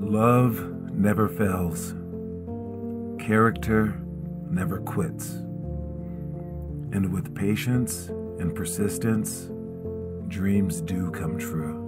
Love never fails. Character never quits. And with patience and persistence, dreams do come true.